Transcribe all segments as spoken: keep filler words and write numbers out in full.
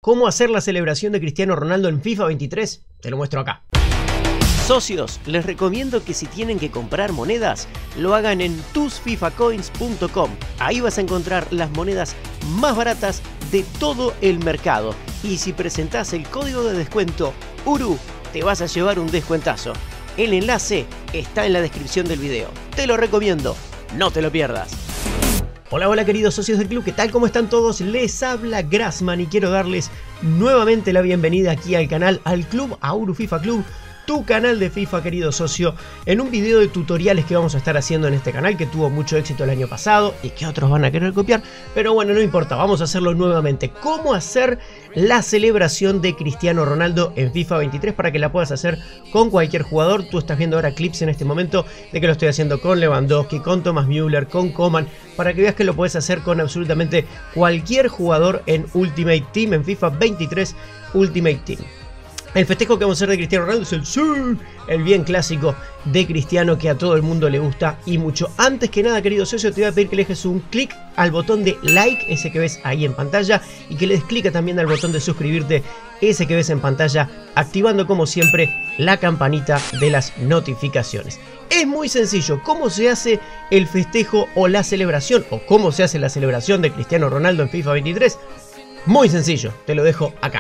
cómo hacer la celebración de Cristiano Ronaldo en FIFA veintitrés, te lo muestro acá. Socios, les recomiendo que si tienen que comprar monedas, lo hagan en tus fifa coins punto com. Ahí vas a encontrar las monedas más baratas de todo el mercado. Y si presentás el código de descuento U R U, te vas a llevar un descuentazo. El enlace está en la descripción del video. Te lo recomiendo, no te lo pierdas. Hola, hola queridos socios del club, ¿qué tal? ¿Cómo están todos? Les habla Grassman y quiero darles nuevamente la bienvenida aquí al canal, al club, a Uru FIFA Club, tu canal de FIFA, querido socio, en un video de tutoriales que vamos a estar haciendo en este canal, que tuvo mucho éxito el año pasado y que otros van a querer copiar, pero bueno, no importa, vamos a hacerlo nuevamente. ¿Cómo hacer la celebración de Cristiano Ronaldo en FIFA veintitrés para que la puedas hacer con cualquier jugador? Tú estás viendo ahora clips en este momento de que lo estoy haciendo con Lewandowski, con Thomas Müller, con Coman, para que veas que lo puedes hacer con absolutamente cualquier jugador en Ultimate Team, en FIFA veintitrés Ultimate Team. El festejo que vamos a hacer de Cristiano Ronaldo es el sí, el bien clásico de Cristiano que a todo el mundo le gusta y mucho. Antes que nada, querido socio, te voy a pedir que le dejes un clic al botón de like, ese que ves ahí en pantalla, y que le des clic también al botón de suscribirte, ese que ves en pantalla, activando como siempre la campanita de las notificaciones. Es muy sencillo. ¿Cómo se hace el festejo o la celebración? ¿O cómo se hace la celebración de Cristiano Ronaldo en FIFA veintitrés? Muy sencillo, te lo dejo acá.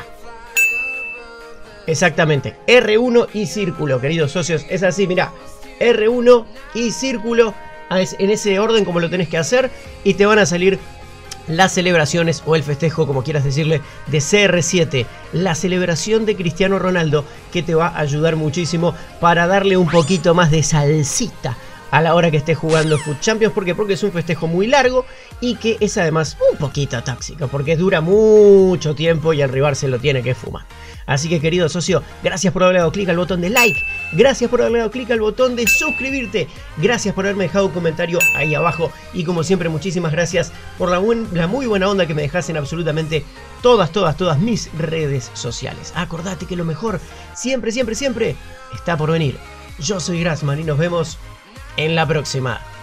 Exactamente, R uno y círculo, queridos socios, es así, mirá, R uno y círculo, en ese orden como lo tenés que hacer, y te van a salir las celebraciones o el festejo, como quieras decirle, de C R siete, la celebración de Cristiano Ronaldo, que te va a ayudar muchísimo para darle un poquito más de salsita a la hora que estés jugando Foot Champions. ¿Por qué? Porque es un festejo muy largo y que es además un poquito tóxico, porque dura mucho tiempo y el rival se lo tiene que fumar. Así que, querido socio, gracias por haberle dado clic al botón de like, gracias por haberle dado clic al botón de suscribirte, gracias por haberme dejado un comentario ahí abajo y como siempre muchísimas gracias por la, buen, la muy buena onda que me dejas en absolutamente todas, todas, todas mis redes sociales. Acordate que lo mejor siempre, siempre, siempre está por venir. Yo soy Grassman y nos vemos en la próxima.